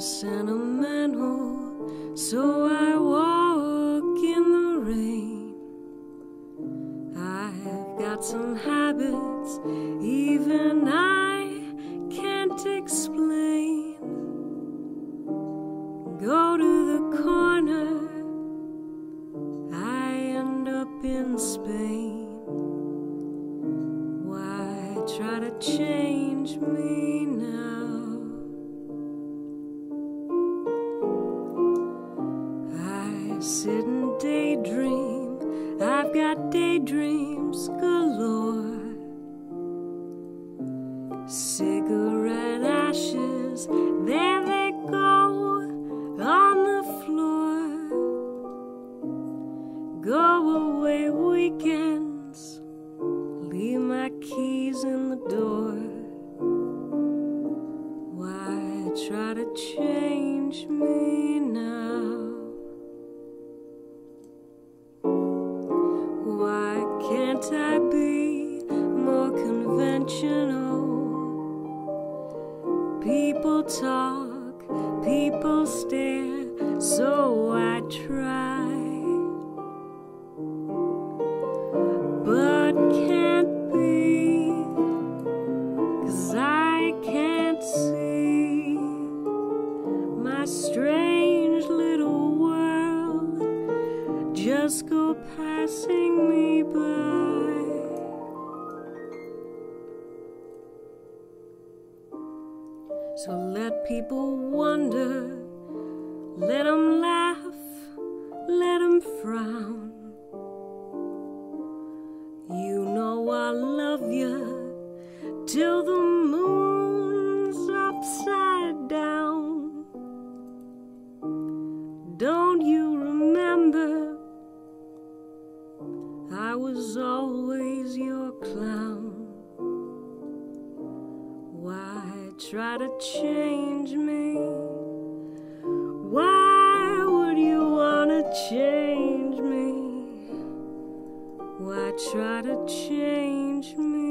sentimental, so I walk in the rain. I've got some habits even I can't explain. Go to the corner, I end up in Spain. Why try to change me now? Sit and daydream, I've got daydreams galore. Cigarette ashes, there they go on the floor. Go away weekends, leave my keys in the door. Why try to change me now? Why can't I be more conventional? People talk, people stare, so I try, but can't be, 'cause I can't see my strange little world just go passing me by. So let people wonder, let them laugh, let them frown. You know I love you till the moon's upside down. Don't you remember? I was always your clown. Why try to change me? Why would you wanna change me? Why try to change me?